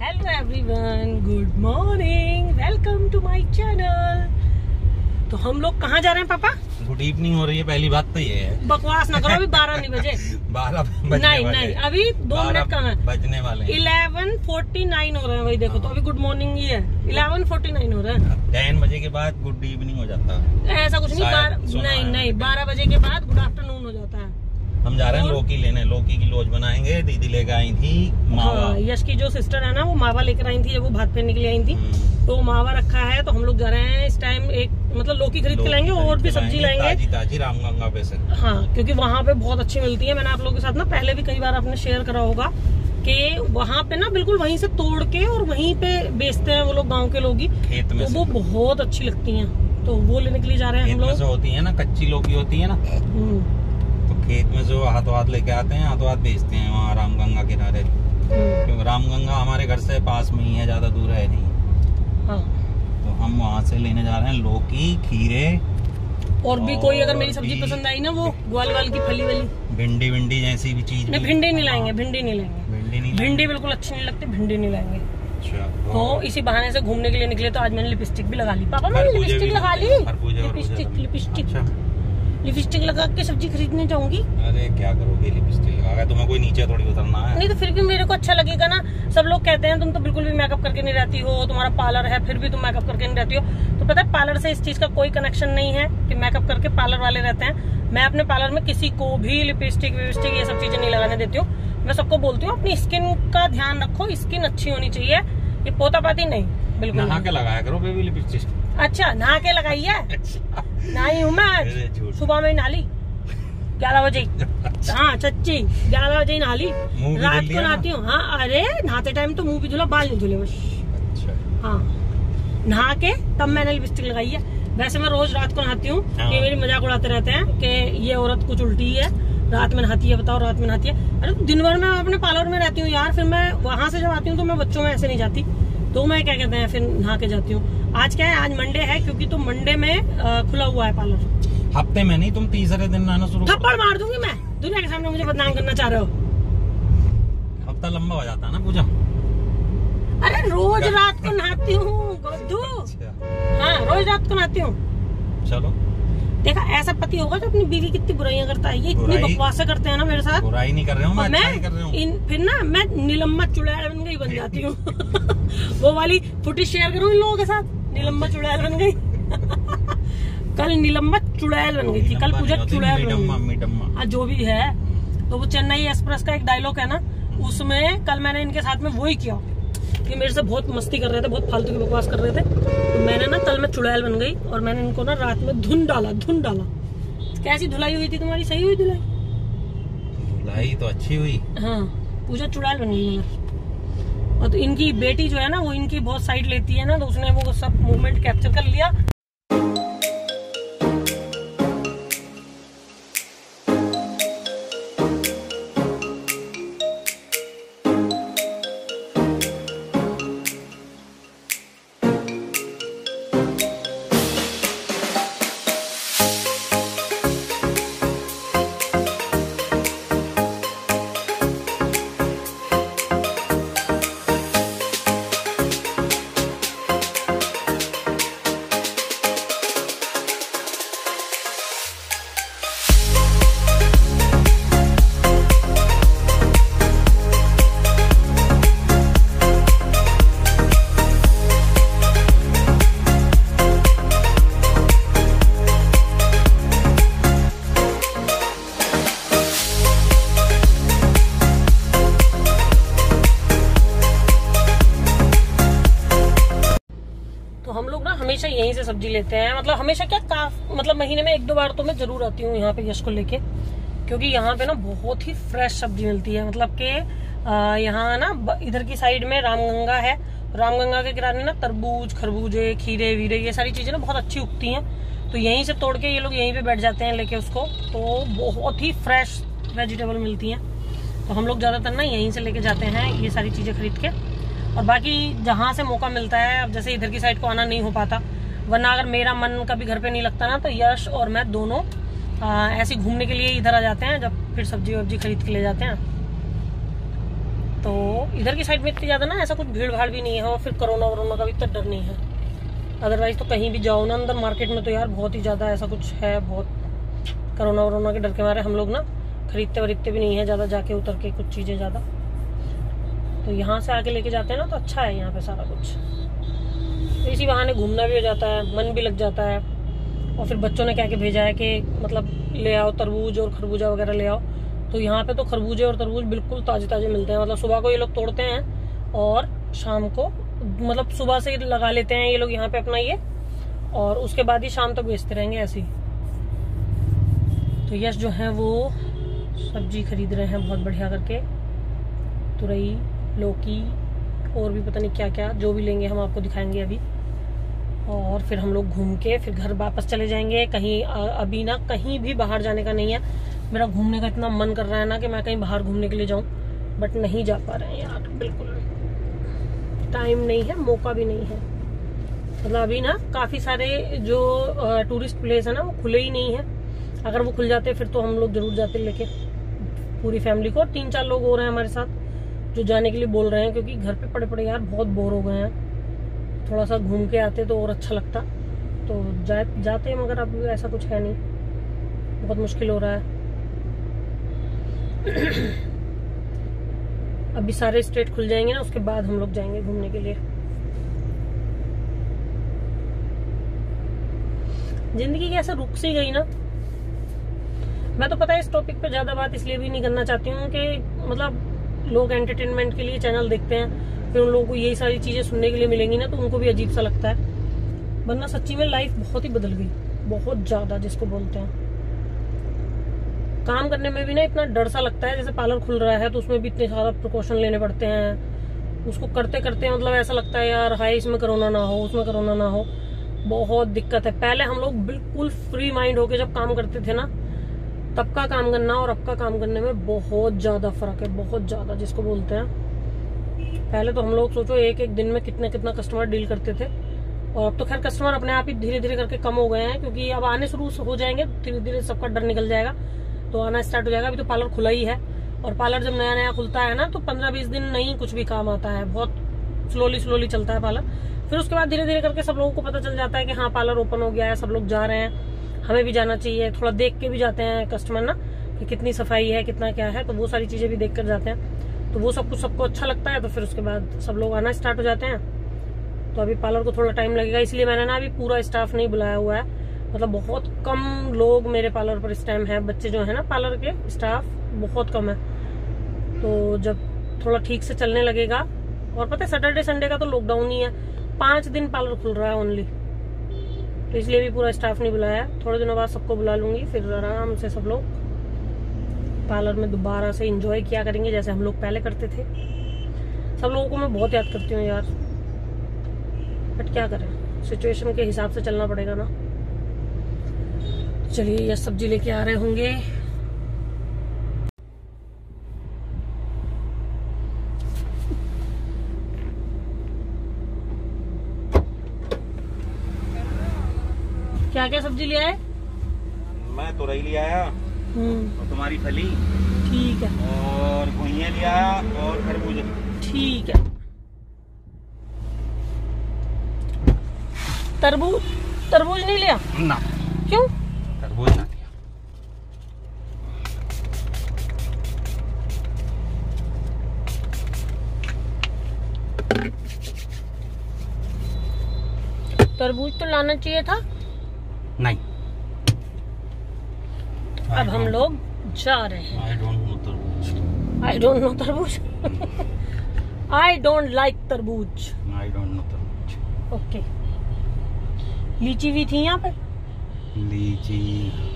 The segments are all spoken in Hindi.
Hello everyone, good morning, welcome to my channel. तो हम लोग कहाँ जा रहे हैं पापा? गुड इवनिंग हो रही है, पहली बात तो ये है। बकवास ना करो, अभी 12 नहीं बजे। 12 नहीं, अभी 2 मिनट कम है, बजने वाले 11:49 हो रहे हैं। भाई देखो तो अभी गुड मॉर्निंग ही है, 11:49 हो रहे हैं। 10 बजे के बाद गुड इवनिंग हो जाता है। ऐसा कुछ नहीं, नहीं 12 बजे के बाद गुड आफ्टरनून हो जाता है। हम जा रहे हैं लौकी लेने, लौकी की लोज बनाएंगे। दीदी लेकर आई थी मावा। यश की जो सिस्टर है ना, वो मावा लेकर आई थी जब वो भात फेरने के लिए आई थी। तो मावा रखा है, तो हम लोग जा रहे हैं इस टाइम। एक मतलब लौकी खरीद के लाएंगे और भी सब्जी लाएंगे ताजी रामगंगा पे से। हाँ, क्योंकि वहाँ पे बहुत अच्छी मिलती है। मैंने आप लोगों के साथ ना पहले भी कई बार आपने शेयर करा होगा कि वहाँ पे ना बिल्कुल वहीं से तोड़ के और वहीं पे बेचते हैं वो लोग, गाँव के लोग ही खेत में। तो वो बहुत अच्छी लगती है, तो वो लेने के लिए जा रहे हैं हम लोग। होती है ना, कच्ची लौकी होती है ना, तो खेत में जो हाथों हाथ लेके आते हैं, हाथों हाथ बेचते हैं वहाँ रामगंगा किनारे। क्योंकि रामगंगा हमारे घर से पास में ही है, ज्यादा दूर है नहीं। हाँ। तो हम वहाँ से लेने जा रहे हैं लौकी, खीरे और भी कोई अगर मेरी सब्जी पसंद आई ना, वो ग्वाल की फली वाली भिंडी जैसी भी चीज। नहीं, भिंडी नहीं लाएंगे, भिंडी बिल्कुल अच्छी नहीं लगती, भिंडी नहीं लाएंगे। अच्छा। तो इसी बहाने से घूमने के लिए निकले। तो आज मैंने लिपस्टिक भी लगा ली। पापा मैंने लिपस्टिक लगा ली, लिपस्टिक लगा के सब्जी खरीदने जाऊंगी। अरे क्या करोगे लिपस्टिक लगा के? तुम्हें कोई नीचे थोड़ी उतरना है। नहीं तो फिर भी मेरे को अच्छा लगेगा ना। सब लोग कहते हैं तुम तो बिल्कुल भी मेकअप करके नहीं रहती हो, तुम्हारा पार्लर है फिर भी तुम मेकअप करके नहीं रहती हो। तो पता है पार्लर से इस चीज का कोई कनेक्शन नहीं है कि मेकअप करके पार्लर वाले रहते हैं। मैं अपने पार्लर में किसी को भी लिपस्टिक विपस्टिक ये सब चीजें नहीं लगाने देती हूँ। मैं सबको बोलती हूँ अपनी स्किन का ध्यान रखो, स्किन अच्छी होनी चाहिए। ये पोतापाती नहीं, बिल्कुल नहा के लगाया करो बेबी लिपस्टिक। अच्छा, नहा के लगाई है? नहाई हूँ मैं आज, सुबह में नहा ली 11 बजे। हाँ सच्ची, 11 बजे नहा ली। रात को नहाती हूँ। हाँ, अरे नहाते टाइम तो मुंह भी धुला, बाल नहीं धुले बस। अच्छा। हाँ, नहा के तब मैंने लिपस्टिक लगाई है। वैसे मैं रोज रात को नहाती हूँ। कि मेरी मजाक उड़ाते रहते हैं कि ये औरत कुछ उल्टी है, रात में नहाती है। बताओ, रात में नहाती है? अरे दिन भर मैं अपने पार्लर में रहती हूँ यार। फिर मैं वहां से जब आती हूँ तो मैं बच्चों में ऐसे नहीं जाती, तो मैं क्या कहते हैं फिर नहा के जाती हूँ। आज क्या है, आज मंडे है, क्योंकि तो मंडे में खुला हुआ है पार्लर। हफ्ते में नहीं, तुम तीसरे दिन नहाना शुरू। थप्पड़ मार दूंगी मैं, दुनिया के सामने मुझे बदनाम करना चाह रहे हो। हफ्ता लंबा हो जाता है ना पूजा। अरे रोज रात को नहाती हूँ गोदू। हाँ, रोज रात को नहाती हूँ। चलो देखा, ऐसा पति होगा जो अपनी बीवी कितनी बुराइयां करता है। ये इतनी बकवासें करते हैं ना मेरे साथ। बुराई नहीं कर रहे हूँ मैं, फिर ना मैं नीलम्मा चुड़ैल बन गई, बन जाती हूँ। वो वाली फुटेज शेयर करूँ इन लोगों के साथ, नीलम्मा चुड़ैल बन गई। कल नीलम्मा चुड़ैल बन गई थी, कल पूजा चुड़ैल बन गई। जो भी है, तो वो चेन्नई एक्सप्रेस का एक डायलॉग है ना, उसमें कल मैंने इनके साथ में वही किया कि मेरे से बहुत मस्ती कर रहे थे, बहुत फालतू की बकवास कर रहे थे। तो मैंने ना कल मैं चुड़ैल बन गई और मैंने इनको ना रात में धुन डाला। कैसी धुलाई हुई थी तुम्हारी? सही हुई धुलाई? धुलाई तो अच्छी हुई। हाँ, पूजा चुड़ैल बन गई मगर। और तो इनकी बेटी जो है ना, वो इनकी बहुत साइड लेती है ना, तो उसने वो सब मूवमेंट कैप्चर कर लिया। हमेशा यहीं से सब्जी लेते हैं। मतलब हमेशा क्या, मतलब महीने में 1-2 बार तो मैं जरूर आती हूँ यहाँ पे यश को लेके, क्योंकि यहाँ पे ना बहुत ही फ्रेश सब्जी मिलती है। मतलब कि यहाँ ना इधर की साइड में रामगंगा है, रामगंगा के किनारे ना तरबूज, खरबूजे, खीरे वीरे, ये सारी चीजें ना बहुत अच्छी उगती हैं। तो यहीं से तोड़ के ये लोग यहीं पे बैठ जाते हैं लेके उसको, तो बहुत ही फ्रेश वेजिटेबल मिलती हैं। तो हम लोग ज्यादातर ना यहीं से लेके जाते हैं ये सारी चीजें खरीद के। और बाकी जहाँ से मौका मिलता है, अब जैसे इधर की साइड को आना नहीं हो पाता, वरना अगर मेरा मन कभी घर पे नहीं लगता ना, तो यश और मैं दोनों ऐसे घूमने के लिए इधर आ जाते हैं, जब फिर सब्जी वब्जी खरीद के ले जाते हैं। तो इधर की साइड में इतनी ज़्यादा ना ऐसा कुछ भीड़ भाड़ भी नहीं है, और फिर कोरोना वरोना का भी इतना डर नहीं है। अदरवाइज तो कहीं भी जाओ ना अंदर मार्केट में तो यार बहुत ही ज़्यादा ऐसा कुछ है, बहुत कोरोना वरोना के डर के मारे हम लोग ना खरीदते वरीदते भी नहीं है ज़्यादा जाके उतर के कुछ चीज़ें ज़्यादा। तो यहाँ से आके लेके जाते हैं ना, तो अच्छा है यहाँ पे सारा कुछ। तो इसी बहाने घूमना भी हो जाता है, मन भी लग जाता है। और फिर बच्चों ने क्या के भेजा है कि मतलब ले आओ तरबूज और खरबूजा वगैरह ले आओ। तो यहाँ पे तो खरबूजे और तरबूज बिल्कुल ताजे ताजे मिलते हैं। मतलब सुबह को ये लोग तोड़ते हैं और शाम को, मतलब सुबह से लगा लेते हैं ये लोग यहाँ पे अपना ये, और उसके बाद ही शाम तक बेचते रहेंगे ऐसे ही। तो यश जो है वो सब्जी खरीद रहे हैं बहुत बढ़िया करके, तुरई, लौकी और भी पता नहीं क्या क्या, जो भी लेंगे हम आपको दिखाएंगे अभी। और फिर हम लोग घूम के फिर घर वापस चले जाएंगे। कहीं अभी ना कहीं भी बाहर जाने का नहीं है। मेरा घूमने का इतना मन कर रहा है ना कि मैं कहीं बाहर घूमने के लिए जाऊं, बट नहीं जा पा रहे हैं यार, बिल्कुल टाइम नहीं है, मौका भी नहीं है। मतलब अभी ना काफी सारे जो टूरिस्ट प्लेस है ना वो खुले ही नहीं है। अगर वो खुल जाते फिर तो हम लोग जरूर जाते लेके पूरी फैमिली को। 3-4 लोग हो रहे हैं हमारे साथ जो जाने के लिए बोल रहे हैं, क्योंकि घर पे पड़े पड़े यार बहुत बोर हो गए हैं। थोड़ा सा घूम के आते तो और अच्छा लगता, तो जाते हैं, मगर अब ऐसा कुछ है नहीं, बहुत मुश्किल हो रहा है। अभी सारे स्टेट खुल जाएंगे ना, उसके बाद हम लोग जाएंगे घूमने के लिए। जिंदगी कैसे रुक सी गई ना। मैं तो पता है इस टॉपिक पे ज्यादा बात इसलिए भी नहीं करना चाहती हूँ कि मतलब लोग एंटरटेनमेंट के लिए चैनल देखते हैं, फिर उन लोगों को यही सारी चीजें सुनने के लिए मिलेंगी ना, तो उनको भी अजीब सा लगता है। वरना सच्ची में लाइफ बहुत ही बदल गई, बहुत ज्यादा, जिसको बोलते हैं। काम करने में भी ना इतना डर सा लगता है। जैसे पार्लर खुल रहा है तो उसमें भी इतने सारा प्रिकॉशन लेने पड़ते हैं। उसको करते करते मतलब ऐसा लगता है यार हाय इसमें कोरोना ना हो, उसमें कोरोना ना हो, बहुत दिक्कत है। पहले हम लोग बिल्कुल फ्री माइंड होके जब काम करते थे ना, तब का काम करना और अब का काम करने में बहुत ज्यादा फर्क है, बहुत ज्यादा, जिसको बोलते हैं। पहले तो हम लोग सोचो एक एक दिन में कितना कितना कस्टमर डील करते थे, और अब तो खैर कस्टमर अपने आप ही धीरे धीरे करके कम हो गए हैं, क्योंकि अब आने शुरू हो जाएंगे, धीरे धीरे सबका डर निकल जाएगा तो आना स्टार्ट हो जाएगा। अभी तो पार्लर खुला ही है, और पार्लर जब नया नया खुलता है ना तो 15-20 दिन नहीं कुछ भी काम आता है, बहुत स्लोली चलता है पार्लर। फिर उसके बाद धीरे धीरे करके सब लोगों को पता चल जाता है कि हाँ पार्लर ओपन हो गया है, सब लोग जा रहे हैं, हमें भी जाना चाहिए। थोड़ा देख के भी जाते हैं कस्टमर ना कि कितनी सफाई है, कितना क्या है, तो वो सारी चीजें भी देख कर जाते हैं। तो वो सब कुछ सबको अच्छा लगता है, तो फिर उसके बाद सब लोग आना स्टार्ट हो जाते हैं। तो अभी पार्लर को थोड़ा टाइम लगेगा, इसलिए मैंने ना अभी पूरा स्टाफ नहीं बुलाया हुआ है। मतलब बहुत कम लोग मेरे पार्लर पर इस टाइम है, बच्चे जो है ना पार्लर के, स्टाफ बहुत कम है। तो जब थोड़ा ठीक से चलने लगेगा, और पता है सैटरडे संडे का तो लॉकडाउन ही है, 5 दिन पार्लर खुल रहा है ओनली, तो इसलिए भी पूरा स्टाफ नहीं बुलाया। थोड़े दिनों बाद सबको बुला लूंगी, फिर आराम से सब लोग पार्लर में दोबारा से एंजॉय किया करेंगे जैसे हम लोग पहले करते थे। सब लोगों को मैं बहुत याद करती हूँ यार, बट क्या करें, सिचुएशन के हिसाब से चलना पड़ेगा ना। चलिए ये सब्जी लेके आ रहे होंगे। क्या क्या सब्जी ले आए? मैं तुरई ले आया, और तुम्हारी फली, ठीक है, और घुइयां ले आया, और खरबूजे, ठीक है। तरबूज नहीं लिया ना? क्यों? तरबूज ना लिया। तरबूज तो लाना चाहिए था। नहीं, अब हम लोग जा रहे हैं। आई डोंट नो तरबूज। आई डोंट नो तरबूज। आई डोंट लाइक तरबूज। आई डोंट नो तरबूज। ओके। लीची भी थी यहाँ पे? लीची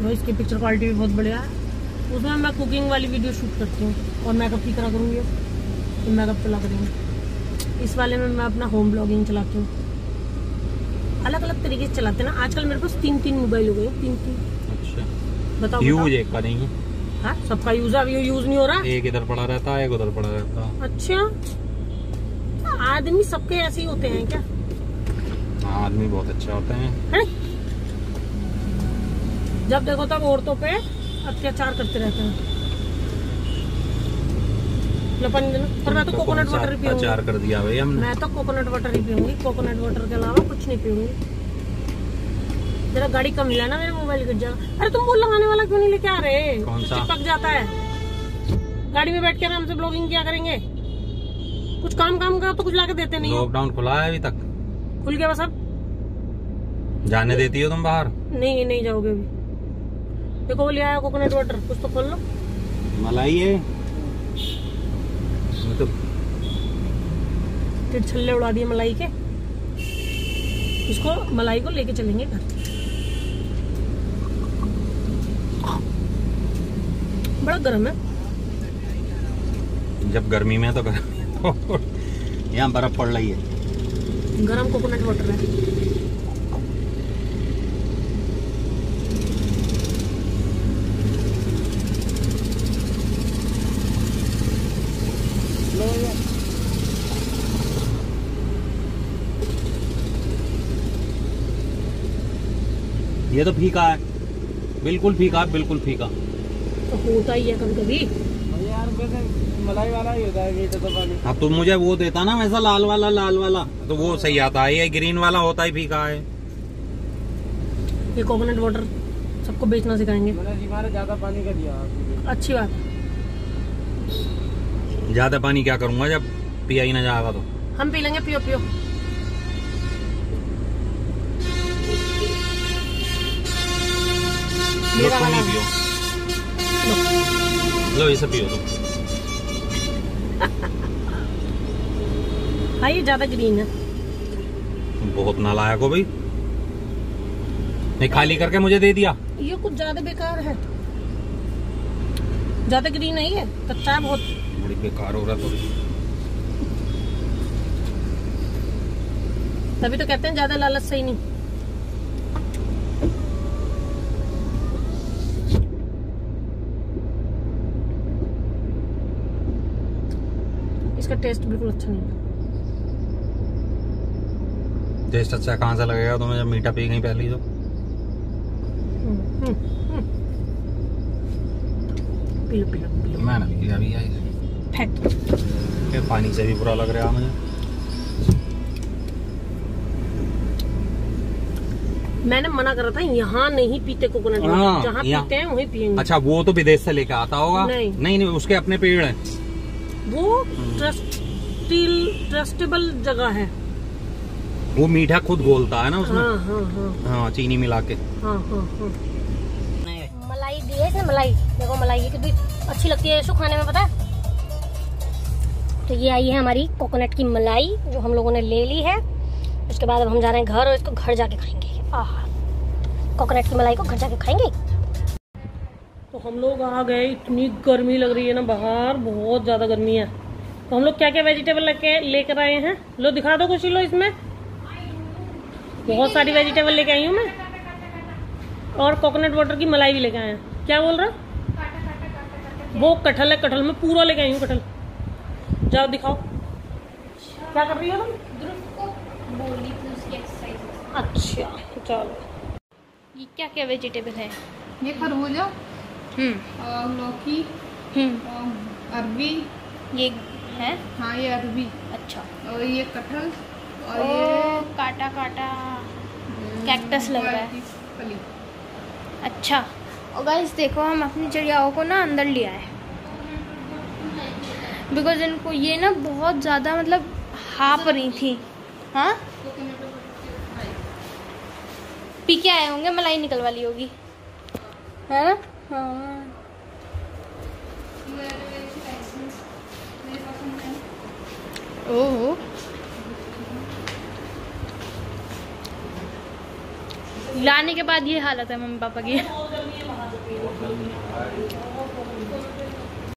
तो इसकी पिक्चर क्वालिटी भी बहुत बढ़िया है। उसमें मैं कुकिंग वाली वीडियो शूट करती हूँ और मेकअप की तरह करूँगी, तो मेकअप चला करेंगे। इस वाले में मैं अपना होम ब्लॉगिंग चलाती हूँ। अलग अलग तरीके से चलाते हैं ना आजकल। मेरे पास 3 मोबाइल हो गए, 3। अच्छा, बताओ यूज एक का नहीं है। हाँ, सबका यूज अभी यूज नहीं हो रहा। एक इधर पड़ा रहता है, एक उधर पड़ा रहता है। अच्छा, आदमी सबके ऐसे ही होते हैं क्या? हाँ, आदमी बहुत अच्छे होते हैं। जब देखो तब औरतों पे अत्याचार करते रहते हैं। पर मैं तो कोकोनट वाटर ही पीऊंगी। अत्याचार कर दिया भाई हमने। मैं तो कोकोनट वाटर ही पीऊंगी, कोकोनट वाटर के अलावा कुछ नहीं पीऊंगी। जरा गाड़ी कम हिलाना, मेरे मोबाइल गिर जाएगा। अरे तुम वो लगाने वाला क्यों नहीं लेके आ रहे? कौन सा? चिपक जाता है। गाड़ी में बैठ के आराम से ब्लॉगिंग क्या करेंगे? कुछ काम का तो कुछ लाके देते नहीं। लॉकडाउन खुला है अभी तक? खुल गया बस। अब जाने देती हो तुम बाहर? नहीं जाओगे अभी। देखो वो ले आया कोकोनट वाटर, कुछ तो खोल लो। मलाई है तो छल्ले उड़ा दिए मलाई के। इसको मलाई को लेके चलेंगे घर। बड़ा गर्म है। जब गर्मी में तो गर्मी तो यहाँ बर्फ पड़ रही है। गरम कोकोनट वाटर है। ये तो फीका है, बिल्कुल फीका, बिल्कुल फीका। तो होता ही है कभी कभी यार, मलाई वाला ही होता है मीठा तो पानी। अब तो मुझे वो देता ना वैसा लाल वाला तो वो सही आता है। ये ग्रीन वाला होता ही फीका है। ये कोकोनट वाटर सबको बेचना सिखाएंगे। मैंने ज्यादा पानी का दिया। अच्छी बात। ज्यादा पानी क्या करूंगा जब पिया ही ना जाएगा तो। हम पी लेंगे, पियो पियो। लो तुम ही पियो। लो इसे पियो तुम। हाँ, ये ज्यादा ग्रीन है। बहुत नालायक हो भाई, नहीं खाली करके मुझे दे दिया। ये कुछ ज्यादा बेकार है। ज्यादा ग्रीन नहीं है, कच्चा है बहुत। बड़ी बेकार हो रहा तो। तभी तो कहते हैं ज्यादा लालच सही नहीं। इसका टेस्ट बिल्कुल अच्छा नहीं है। टेस्ट अच्छा कहाँ से लगेगा तुम्हें जब मीठा पी गई पहली तो। पिलो पिलो पिलो। मैं ना पिया भी आई। फेंक दो। ये पानी से भी बुरा लग रहा है मुझे। मैंने मना करा था यहाँ नहीं पीते कोकोनट वाटर, जहाँ पीते हैं वहीं पियेंगे। अच्छा, वो तो विदेश से लेके आता होगा। नहीं, उसके अपने पेड़ हैं। वो ट्रस्टेबल जगह है। वो मीठा खुद घोलता है ना उसमें। हाँ, चीनी मिला के। मलाई दी है इसने। मलाई देखो, मलाई कितनी अच्छी लगती है इसको खाने में, पता है। तो ये आई है हमारी कोकोनट की मलाई जो हम लोगों ने ले ली है। उसके बाद अब हम जा रहे हैं घर और इसको घर जाके खाएंगे। कोकोनट की मलाई को घर जाके खाएंगे। तो हम लोग आ गए। इतनी गर्मी लग रही है ना बाहर, बहुत ज्यादा गर्मी है। तो हम लोग क्या क्या वेजिटेबल लेकर आए हैं, लो दिखा दो कुछ। लो, इसमें बहुत सारी वेजिटेबल लेके आई हूँ मैं। और कोकोनट वाटर की मलाई भी लेके आए हैं। क्या बोल रहा? वो कटहल है, कटहल में पूरा लेके आई हूँ कटहल। जाओ दिखाओ क्या कर रही हो तुम। अच्छा चलो। ये क्या क्या वेजिटेबल है? ये खरबूजा, लौकी, अरबी। ये है? हाँ, ये अरबी। अच्छा। और ये कटहल और ये काटा काटा कैक्टस लग रहा है। फली। अच्छा। और गाइस देखो, हम अपनी चिड़ियाओं को ना अंदर लिया है बिकॉज इनको ये ना बहुत ज़्यादा मतलब हाँप रही थी। हाँ, पी के आए होंगे, मलाई निकलवा ली होगी, है ना? हाँ। ओह, लाने के बाद ये हालत है मम्मी पापा की। बहुत गर्मी है।